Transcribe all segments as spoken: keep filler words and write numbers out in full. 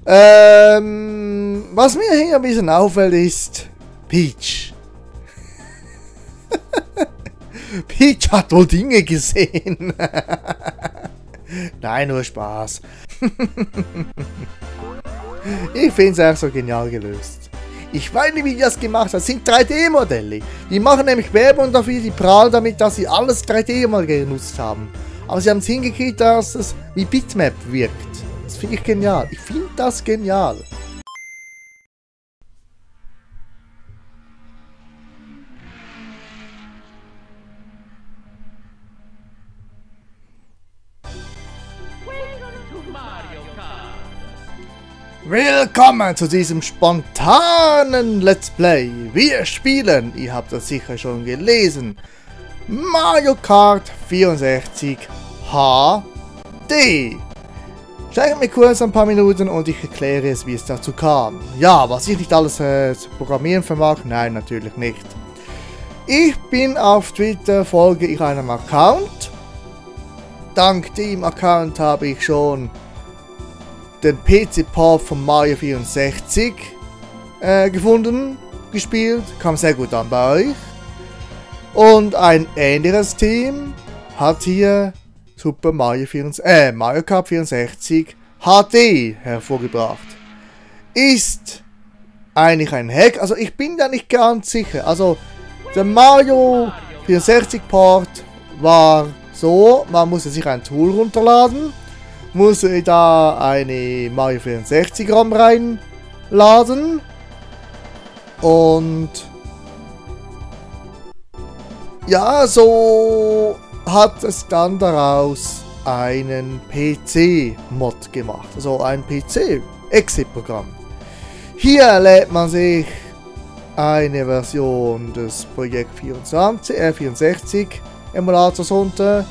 Ähm, was mir hier ein bisschen auffällt ist Peach. Peach hat wohl Dinge gesehen. Nein, nur Spaß. Ich finde es echt so genial gelöst. Ich weiß nicht, wie die das gemacht haben. Das sind drei D-Modelle. Die machen nämlich Werbung dafür, die prahlen damit, dass sie alles drei D mal genutzt haben. Aber sie haben es hingekriegt, dass es wie Bitmap wirkt. Das finde ich genial. Ich finde das genial. Willkommen zu diesem spontanen Let's Play. Wir spielen, ihr habt das sicher schon gelesen, Mario Kart vierundsechzig H D. Schenkt mir kurz ein paar Minuten und ich erkläre es, wie es dazu kam. Ja, was ich nicht alles äh, zu programmieren vermag, nein, natürlich nicht. Ich bin auf Twitter, folge ich einem Account. Dank dem Account habe ich schon den P C-Port von Mario vierundsechzig äh, gefunden, gespielt, kam sehr gut an bei euch. Und ein ähnliches Team hat hier Super Mario, vierundsechzig, äh, Mario Kart vierundsechzig H D hervorgebracht. Ist eigentlich ein Hack, also ich bin da nicht ganz sicher. Also der Mario vierundsechzig Port war so, man musste sich ein Tool runterladen, musste da eine Mario vierundsechzig ROM reinladen und ja, so hat es dann daraus einen P C-Mod gemacht, also ein P C-Exit-Programm. Hier lädt man sich eine Version des Projekt vierundzwanzig, äh, vierundsechzig Emulators runter,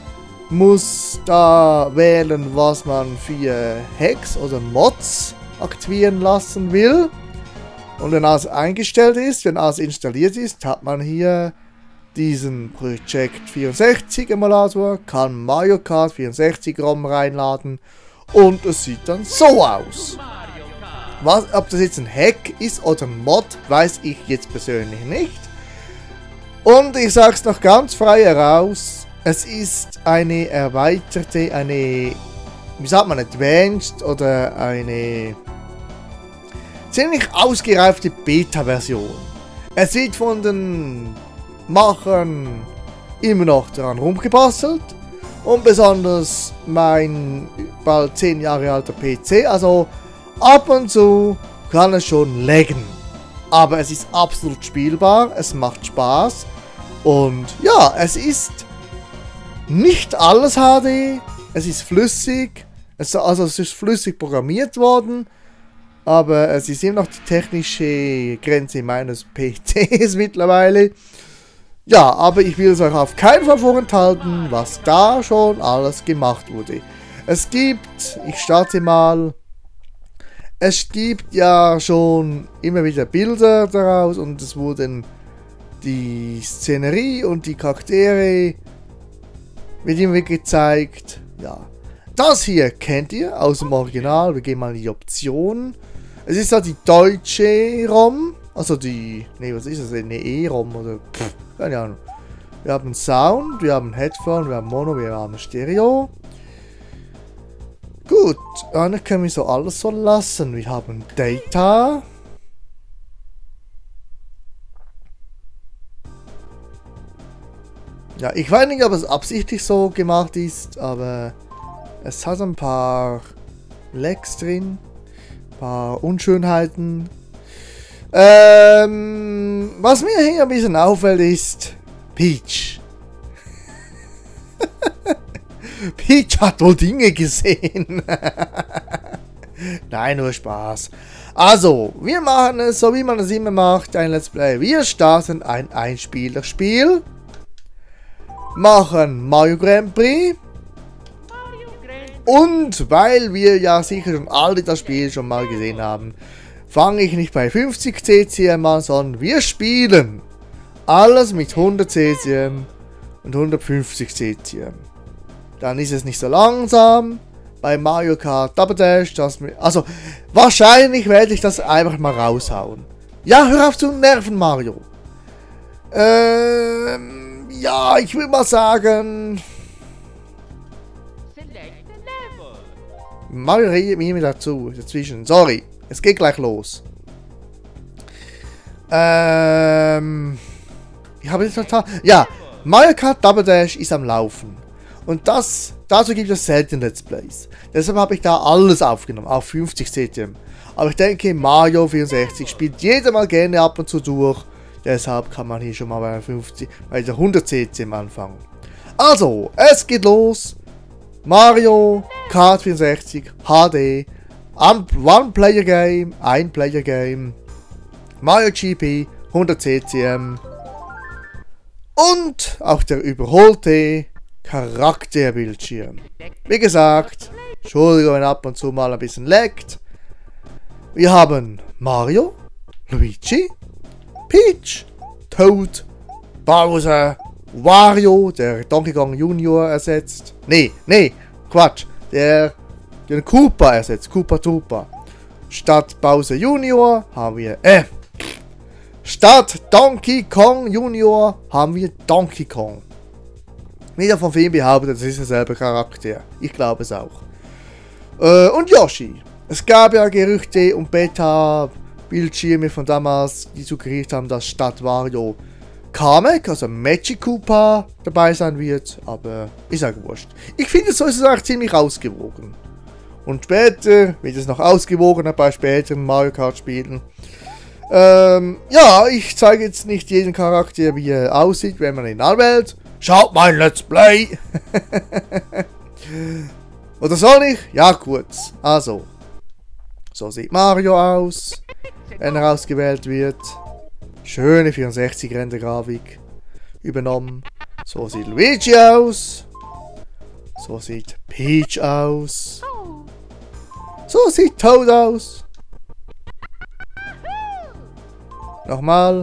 muss da wählen, was man für Hacks oder Mods aktivieren lassen will. Und wenn alles eingestellt ist, wenn alles installiert ist, hat man hier diesen Projekt vierundsechzig Emulator, kann Mario Kart vierundsechzig ROM reinladen und es sieht dann so aus. Was, ob das jetzt ein Hack ist oder ein Mod, weiß ich jetzt persönlich nicht. Und ich sage es noch ganz frei heraus, es ist eine erweiterte, eine, wie sagt man, Advanced oder eine ziemlich ausgereifte Beta-Version. Es wird von den Machern immer noch daran rumgebastelt und besonders mein bald zehn Jahre alter P C, also ab und zu kann es schon laggen. Aber es ist absolut spielbar, es macht Spaß und ja, es ist nicht alles H D, es ist flüssig, es, also es ist flüssig programmiert worden, aber es ist immer noch die technische Grenze meines P Cs mittlerweile. Ja, aber ich will es euch auf keinen Fall vorenthalten, was da schon alles gemacht wurde. Es gibt, ich starte mal, es gibt ja schon immer wieder Bilder daraus und es wurden die Szenerie und die Charaktere wird immer gezeigt. Ja, das hier kennt ihr aus dem Original. Wir gehen mal in die Option. Es ist halt die deutsche ROM, also die, ne, was ist das, eine E-ROM oder pff, keine Ahnung. Wir haben Sound, wir haben Headphone, wir haben Mono, wir haben Stereo. Gut, dann können wir so alles so lassen. Wir haben Data. Ja, ich weiß nicht, ob es absichtlich so gemacht ist, aber es hat ein paar Lags drin, ein paar Unschönheiten. Ähm, was mir hier ein bisschen auffällt ist Peach. Peach hat wohl Dinge gesehen. Nein, nur Spaß. Also, wir machen es so, wie man es immer macht, ein Let's Play. Wir starten ein Einspielerspiel. Machen Mario Grand Prix. Und weil wir ja sicher schon alle das Spiel schon mal gesehen haben, fange ich nicht bei fünfzig C C M an, sondern wir spielen alles mit hundert C C M und hundertfünfzig C C M. Dann ist es nicht so langsam, bei Mario Kart Double Dash, das mir, also wahrscheinlich werde ich das einfach mal raushauen. Ja, hör auf zu nerven, Mario. Ähm, ja, ich will mal sagen... Mario redet mir immer dazu, dazwischen. Sorry, es geht gleich los. Ähm... Ich habe jetzt total... Ja, Mario Kart Double Dash ist am Laufen. Und das... Dazu gibt es selten Let's Plays. Deshalb habe ich da alles aufgenommen, auf fünfzig C T M. Aber ich denke, Mario vierundsechzig spielt jeder mal gerne ab und zu durch. Deshalb kann man hier schon mal bei fünfzig, bei der hundert C T M anfangen. Also, es geht los. Mario Kart vierundsechzig H D. One-Player-Game, Ein-Player-Game. Mario G P, hundert C T M. Und auch der überholte Charakterbildschirm. Wie gesagt, Entschuldigung, wenn ab und zu mal ein bisschen laggt. Wir haben Mario, Luigi, Peach, Toad, Bowser, Wario, der Donkey Kong Junior ersetzt. Nee, nee, Quatsch, der den Koopa ersetzt, Koopa Troopa. Statt Bowser Junior haben wir, äh, statt Donkey Kong Junior haben wir Donkey Kong. Wieder von vielen behauptet, das ist derselbe Charakter. Ich glaube es auch. Äh, und Yoshi. Es gab ja Gerüchte und Beta-Bildschirme von damals, die suggeriert haben, dass statt Wario Kamek, also Magic Koopa, dabei sein wird. Aber ist ja wurscht. Ich finde, so ist es auch ziemlich ausgewogen. Und später wird es noch ausgewogener bei späteren Mario Kart Spielen. Ähm, ja, ich zeige jetzt nicht jeden Charakter, wie er aussieht, wenn man ihn anwählt. Schaut mein Let's Play! Oder soll ich? Ja, kurz. Also. So sieht Mario aus, wenn er ausgewählt wird. Schöne vierundsechzig Render-Grafik übernommen. So sieht Luigi aus. So sieht Peach aus. So sieht Toad aus. Nochmal.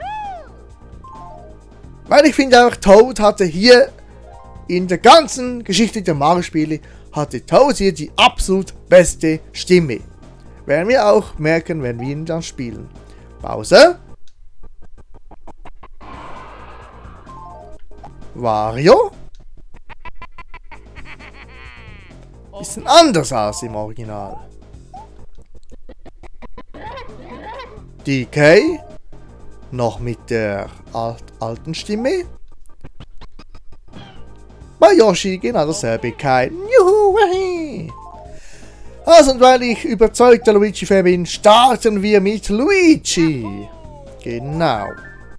Weil ich finde auch, Toad hatte hier in der ganzen Geschichte der Mario-Spiele, hatte Toad hier die absolut beste Stimme. Werden wir auch merken, wenn wir ihn dann spielen. Pause. Wario. Bisschen anders als im Original. D K. Noch mit der alt, alten Stimme. Bei Yoshi genau dasselbe. Kein Juhu, wahi. Also, und weil ich überzeugter Luigi-Fan bin, starten wir mit Luigi. Genau.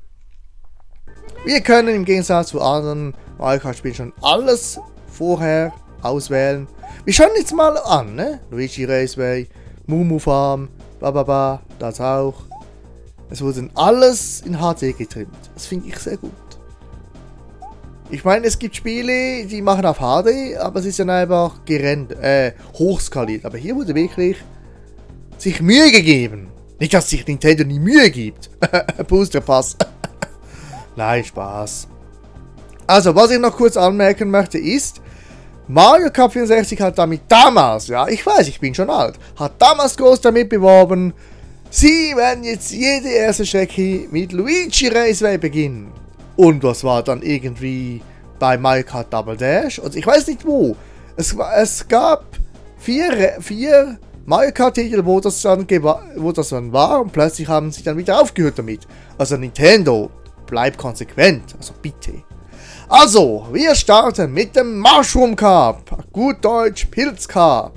Wir können im Gegensatz zu anderen Mario Kart Spielen schon alles vorher auswählen. Wir schauen jetzt mal an, ne? Luigi Raceway, Mumu Farm, bababa, das auch. Es wurde alles in H D getrimmt. Das finde ich sehr gut. Ich meine, es gibt Spiele, die machen auf H D, aber es ist dann einfach gerendert, äh, hochskaliert. Aber hier wurde wirklich sich Mühe gegeben. Nicht, dass sich Nintendo nie Mühe gibt. Boosterpass. Nein, Spaß. Also, was ich noch kurz anmerken möchte ist, Mario Kart vierundsechzig hat damit damals, ja, ich weiß, ich bin schon alt, hat damals groß damit beworben, sie werden jetzt jede erste Strecke mit Luigi Raceway beginnen. Und was war dann irgendwie bei Mario Kart Double Dash? Und ich weiß nicht wo. Es, es gab vier, vier Mario Kart Titel, wo das, dann wo das dann war. Und plötzlich haben sie dann wieder aufgehört damit. Also Nintendo, bleibt konsequent. Also bitte. Also, wir starten mit dem Mushroom Cup. Gut Deutsch, Pilz Cup.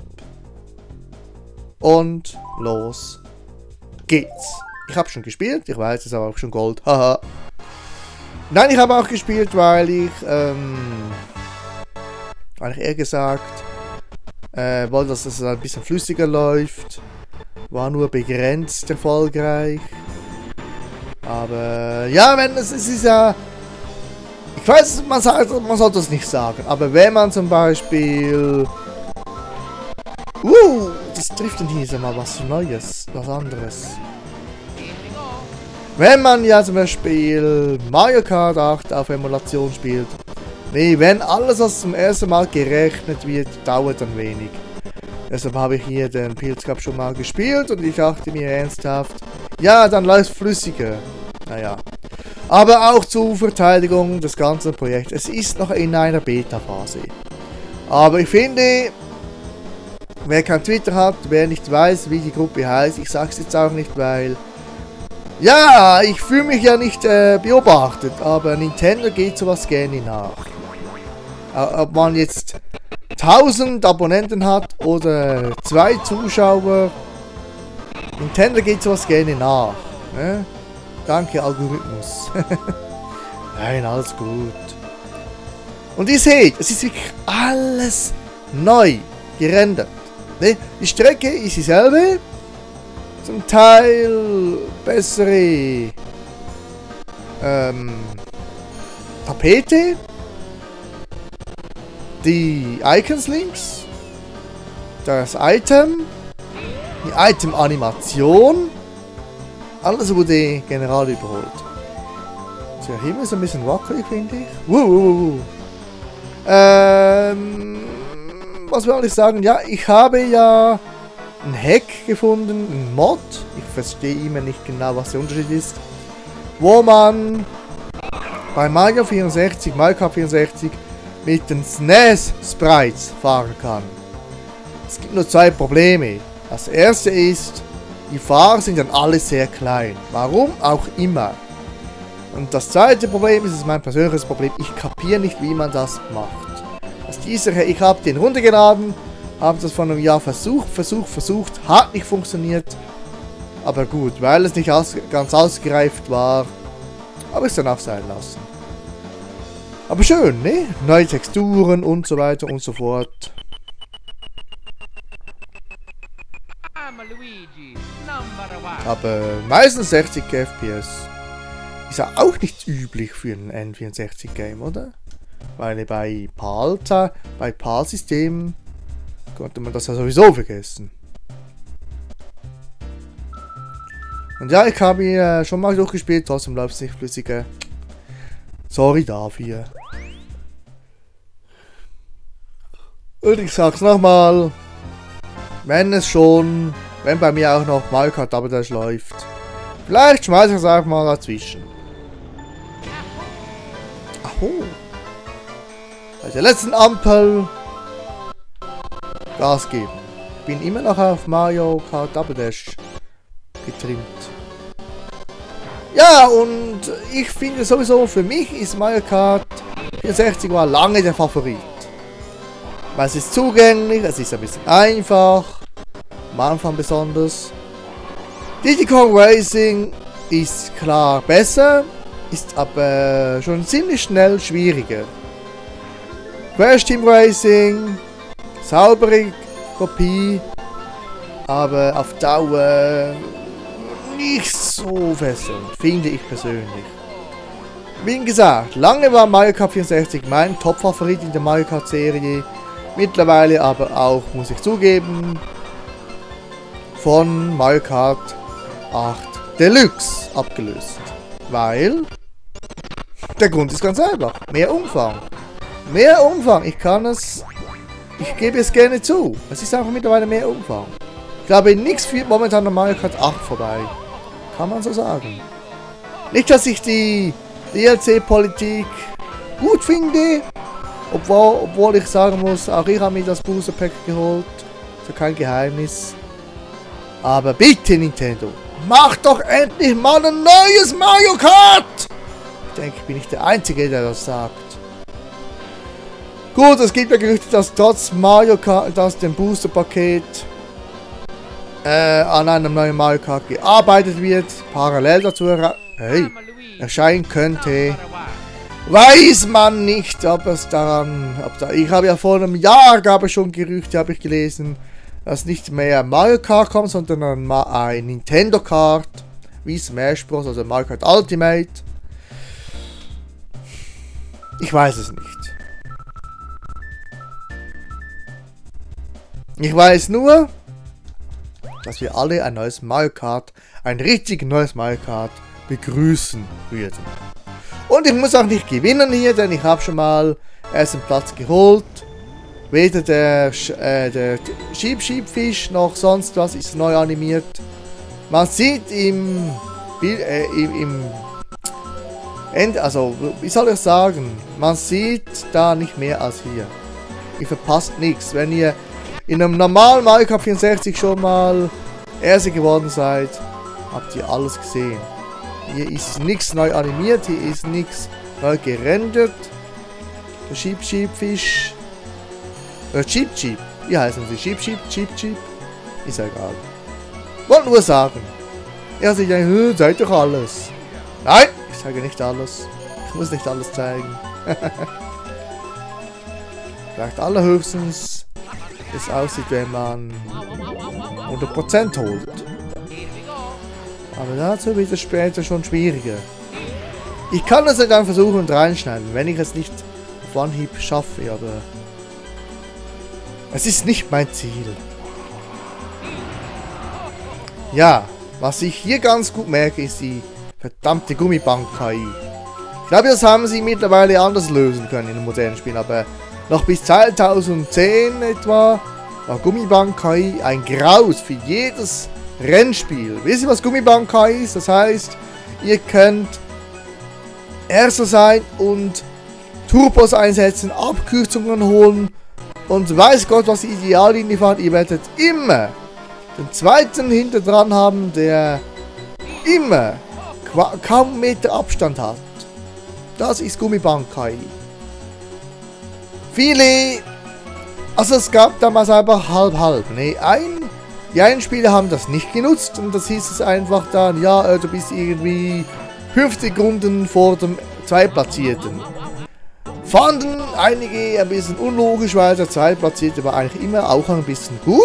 Und los geht's. Ich habe schon gespielt. Ich weiß, es ist aber auch schon Gold. Haha. Nein, ich habe auch gespielt, weil ich, ähm, weil ich eher gesagt, äh, wollte, dass es ein bisschen flüssiger läuft. War nur begrenzt erfolgreich. Aber, ja, wenn es, es ist ja, ich weiß, man, sagt, man sollte es nicht sagen, aber wenn man zum Beispiel, uh, das trifft denn hier mal was Neues, was anderes. Wenn man ja zum Beispiel Mario Kart acht auf Emulation spielt, nee, wenn alles, was zum ersten Mal gerechnet wird, dauert dann wenig. Deshalb habe ich hier den Pilz Cup schon mal gespielt und ich dachte mir ernsthaft, ja, dann läuft flüssiger. Naja. Aber auch zur Verteidigung des ganzen Projekts. Es ist noch in einer Beta-Phase. Aber ich finde, wer kein Twitter hat, wer nicht weiß, wie die Gruppe heißt, ich sage es jetzt auch nicht, weil... Ja, ich fühle mich ja nicht äh, beobachtet, aber Nintendo geht sowas gerne nach. Ob man jetzt tausend Abonnenten hat oder zwei Zuschauer, Nintendo geht sowas gerne nach. Ne? Danke, Algorithmus. Nein, alles gut. Und ihr seht, es ist wirklich alles neu gerendert. Ne? Die Strecke ist dieselbe. Zum Teil bessere ähm, Tapete. Die Icons links. Das Item. Die Item-Animation. Alles wurde general überholt. Der Himmel ist ein bisschen wackelig, finde ich. Wuh, wuh, wuh. Ähm, was will ich sagen? Ja, ich habe ja ein Hack gefunden, ein Mod. Ich verstehe immer nicht genau, was der Unterschied ist. Wo man bei Mario vierundsechzig, Mario Kart vierundsechzig mit den S N E S-Sprites fahren kann. Es gibt nur zwei Probleme. Das erste ist, die Fahrer sind dann alle sehr klein. Warum auch immer. Und das zweite Problem ist, ist mein persönliches Problem, ich kapiere nicht, wie man das macht. Also dieser, ich habe den runtergeladen, habe das vor einem Jahr versucht, versucht, versucht, hat nicht funktioniert. Aber gut, weil es nicht aus, ganz ausgereift war, habe ich es dann auch sein lassen. Aber schön, ne? Neue Texturen und so weiter und so fort. Aber meistens sechzig F P S. Ist ja auch nicht üblich für ein N vierundsechzig Game, oder? Weil bei PAL, bei PAL-Systemen konnte man das ja sowieso vergessen. Und ja, ich habe hier schon mal durchgespielt, trotzdem läuft es nicht flüssiger. Sorry dafür. Und ich sag's nochmal, wenn es schon, wenn bei mir auch noch Mario Kart Double Dash läuft, vielleicht schmeiße ich es einfach mal dazwischen. Aho. Bei der letzten Ampel Gas geben. Bin immer noch auf Mario Kart Double Dash getrimmt. Ja, und ich finde sowieso, für mich ist Mario Kart vierundsechzig war lange der Favorit. Weil es ist zugänglich, es ist ein bisschen einfach, am Anfang besonders. Diddy Kong Racing ist klar besser, ist aber schon ziemlich schnell schwieriger. Crash Team Racing, saubere Kopie, aber auf Dauer nicht so fesselnd, finde ich persönlich. Wie gesagt, lange war Mario Kart vierundsechzig mein Top-Favorit in der Mario Kart Serie, mittlerweile aber auch, muss ich zugeben, von Mario Kart acht Deluxe abgelöst. Weil der Grund ist ganz einfach, mehr Umfang. Mehr Umfang, ich kann es, ich gebe es gerne zu. Es ist einfach mittlerweile mehr Umfang. Ich glaube, nichts führt momentan an Mario Kart acht vorbei. Kann man so sagen. Nicht, dass ich die D L C-Politik gut finde, obwohl, obwohl ich sagen muss, auch ich habe mir das Booster Pack geholt. Ist ja kein Geheimnis. Aber bitte Nintendo, mach doch endlich mal ein neues Mario Kart! Ich denke, ich bin nicht der Einzige, der das sagt. Gut, es gibt ja Gerüchte, dass trotz Mario Kart, dass dem Booster Paket äh, an einem neuen Mario Kart gearbeitet wird, parallel dazu hey, erscheinen könnte. Weiß man nicht, ob es daran, ob da, ich habe ja vor einem Jahr, gab es schon Gerüchte, habe ich gelesen, dass nicht mehr Mario Kart kommt, sondern ein, ein Nintendo Kart, wie Smash Bros, also Mario Kart Ultimate. Ich weiß es nicht. Ich weiß nur, dass wir alle ein neues Mario Kart, ein richtig neues Mario Kart begrüßen würden. Und ich muss auch nicht gewinnen hier, denn ich habe schon mal ersten Platz geholt. Weder der, Sch äh, der Schieb-Schieb-Fisch noch sonst was ist neu animiert. Man sieht im, äh, im, im End, also wie soll ich sagen, man sieht da nicht mehr als hier. Ihr verpasst nichts. Wenn ihr in einem normalen Mario Kart vierundsechzig schon mal Erster geworden seid, habt ihr alles gesehen. Hier ist nichts neu animiert, hier ist nichts neu gerendert. Der Schieb-Schieb-Fisch. Oder Cheep-Cheep. Wie heißen sie? Cheep-Cheep, Cheep-Cheep. Ist ja egal. Wollte nur sagen. Er sagt ja, zeig doch alles. Nein, ich zeige nicht alles. Ich muss nicht alles zeigen. Vielleicht allerhöchstens, wie es aussieht, wenn man hundert Prozent holt. Aber dazu wird es später schon schwieriger. Ich kann das dann versuchen und reinschneiden, wenn ich es nicht auf Anhieb schaffe, aber es ist nicht mein Ziel. Ja, was ich hier ganz gut merke, ist die verdammte Gummibank-K I. Ich glaube, das haben sie mittlerweile anders lösen können in den modernen Spielen, aber noch bis zweitausendzehn etwa war Gummibank-K I ein Graus für jedes Rennspiel. Wisst ihr, was Gummibank-K I ist? Das heißt, ihr könnt Erster sein und Turbos einsetzen, Abkürzungen holen und weiß Gott, was die Ideallinie fahrt. Ihr werdet immer den zweiten hinter dran haben, der immer kaum Meter Abstand hat. Das ist Gummibank-K I. Viele, also es gab damals einfach halb-halb. Ne, ein, die einen Spieler haben das nicht genutzt und das hieß es einfach dann, ja, äh, du bist irgendwie fünfzig Runden vor dem Zweitplatzierten. Fanden einige ein bisschen unlogisch, weil der Zweitplatzierte war eigentlich immer auch ein bisschen gut.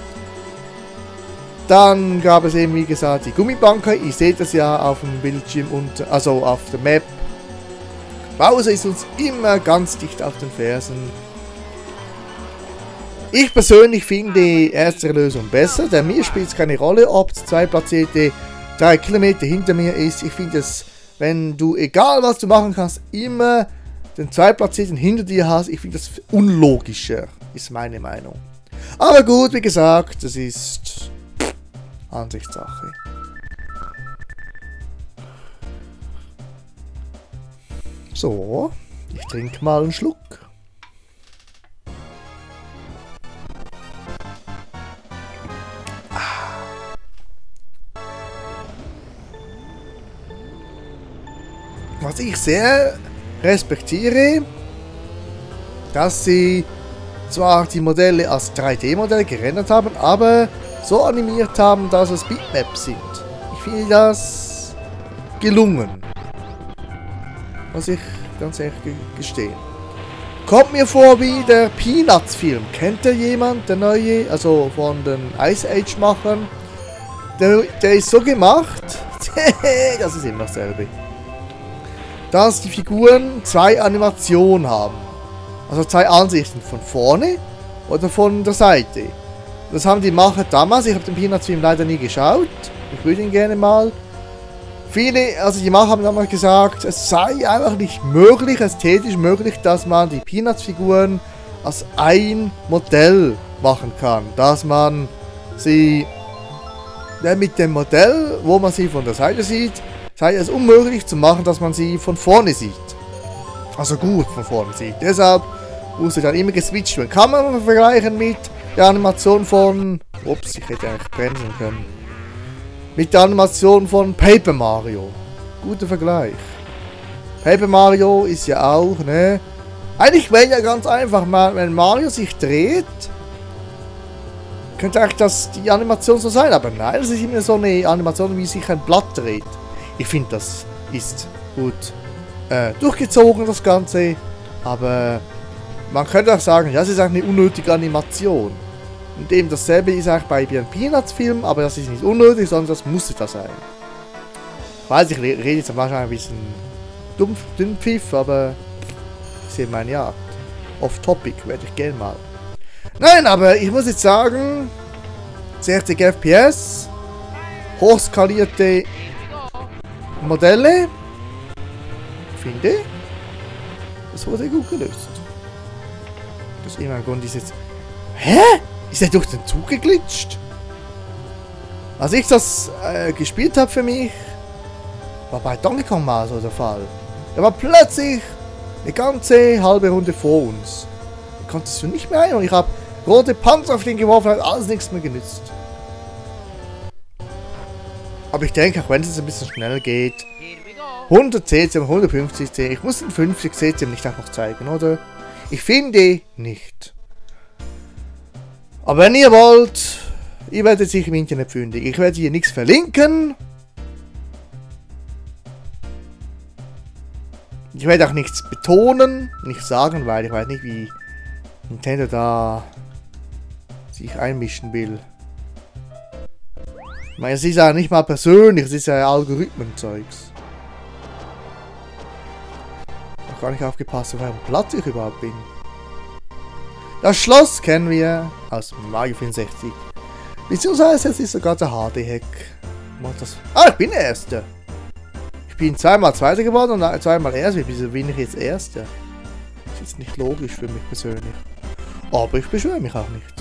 Dann gab es eben, wie gesagt, die Gummibank. Ihr seht das ja auf dem Bildschirm und also auf der Map. Bowser ist uns immer ganz dicht auf den Fersen. Ich persönlich finde die erste Lösung besser, denn mir spielt es keine Rolle, ob der Zweitplatzierte drei Kilometer hinter mir ist. Ich finde es, wenn du, egal was du machen kannst, immer den Zweitplatzierten hinter dir hast, ich finde das unlogischer, ist meine Meinung. Aber gut, wie gesagt, das ist Ansichtssache. So, ich trinke mal einen Schluck. Was ich sehr respektiere, dass sie zwar die Modelle als drei D Modelle gerendert haben, aber so animiert haben, dass es Bitmaps sind. Ich finde das gelungen. Muss ich ganz ehrlich gestehen. Kommt mir vor wie der Peanuts-Film. Kennt ihr jemand? Der neue, also von den Ice Age-Machern. Der, der ist so gemacht, das ist immer dasselbe, dass die Figuren zwei Animationen haben. Also zwei Ansichten, von vorne oder von der Seite. Das haben die Macher damals, ich habe den Peanuts-Film leider nie geschaut. Ich würde ihn gerne mal. Viele, also die Macher haben damals gesagt, es sei einfach nicht möglich, ästhetisch möglich, dass man die Peanuts-Figuren als ein Modell machen kann. Dass man sie ja, mit dem Modell, wo man sie von der Seite sieht, sei es unmöglich zu machen, dass man sie von vorne sieht. Also gut von vorne sieht. Deshalb musste dann immer geswitcht werden. Kann man vergleichen mit der Animation von... Ups, ich hätte eigentlich bremsen können. Mit der Animation von Paper Mario. Guter Vergleich. Paper Mario ist ja auch, ne? Eigentlich wäre ja ganz einfach, wenn Mario sich dreht, könnte eigentlich das die Animation so sein, aber nein, das ist immer so eine Animation, wie sich ein Blatt dreht. Ich finde, das ist gut äh, durchgezogen, das Ganze, aber man könnte auch sagen, ja, es ist eigentlich eine unnötige Animation. Und eben dasselbe ist auch bei einem Peanuts-Film, aber das ist nicht unnötig, sondern das musste da sein. Ich weiß, ich rede jetzt wahrscheinlich ein bisschen dumpf, dünnpfiff, aber ich sehe meine Jagd. Off-Topic werde ich gerne mal. Nein, aber ich muss jetzt sagen, sechzig F P S, hochskalierte Modelle, ich finde, das wurde gut gelöst. Das Immergrund ist jetzt... Hä? Ist er durch den Zug geglitscht? Als ich das äh, gespielt habe für mich, war bei Donkey Kong mal so der Fall. Er war plötzlich eine ganze halbe Runde vor uns. Ich konnte es nicht mehr ein und ich habe rote Panzer auf den geworfen, hat alles nichts mehr genützt. Aber ich denke, auch wenn es ein bisschen schnell geht, hundert C C M, hundertfünfzig C C M, ich muss den fünfzig C C M nicht auch noch zeigen, oder? Ich finde nicht. Aber wenn ihr wollt, ihr werdet sich im Internet fündig. Ich werde hier nichts verlinken. Ich werde auch nichts betonen, nicht sagen, weil ich weiß nicht, wie Nintendo da sich einmischen will. Ich meine, es ist ja nicht mal persönlich, es ist ja Algorithmenzeugs. Ich habe gar nicht aufgepasst, auf welchem Platz ich überhaupt bin. Das Schloss kennen wir aus Mario vierundsechzig. Beziehungsweise jetzt ist sogar der H D-Hack. Ah, ich bin der Erste. Ich bin zweimal Zweiter geworden und zweimal Erster. Wieso bin ich jetzt Erster? Das ist nicht logisch für mich persönlich. Aber ich beschwöre mich auch nicht.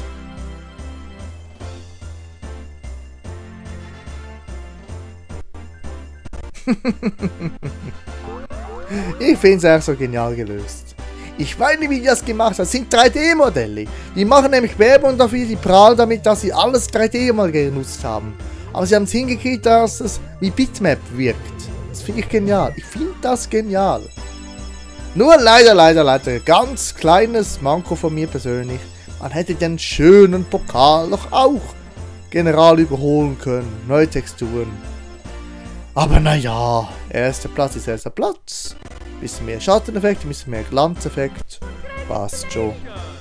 Ich finde es echt so genial gelöst. Ich weiß nicht, wie die das gemacht haben. Das sind drei D-Modelle. Die machen nämlich Werbung dafür, die prahlen damit, dass sie alles drei D mal genutzt haben. Aber sie haben es hingekriegt, dass es wie Bitmap wirkt. Das finde ich genial. Ich finde das genial. Nur leider, leider, leider, ganz kleines Manko von mir persönlich. Man hätte den schönen Pokal doch auch general überholen können. Neue Texturen. Aber naja, erster Platz ist erster Platz. Bisschen mehr Schatteneffekt, ein bisschen mehr Glanzeffekt. Passt schon.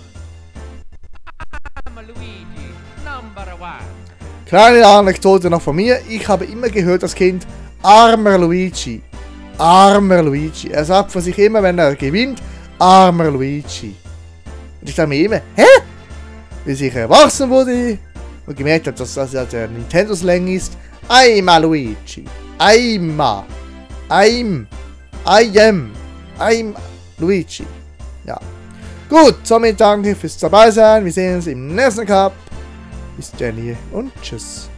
Kleine Anekdote noch von mir. Ich habe immer gehört als Kind, armer Luigi. Armer Luigi. Er sagt von sich immer, wenn er gewinnt, armer Luigi. Und ich dachte mir immer, hä? Bis ich erwachsen wurde und gemerkt habe, dass das ja der Nintendo-Slang ist. Einmal Luigi. Einmal. I'm. I am. I'm Luigi. Ja. Gut, somit danke fürs dabei sein. Wir sehen uns im nächsten Cup. Bis dann hier und tschüss.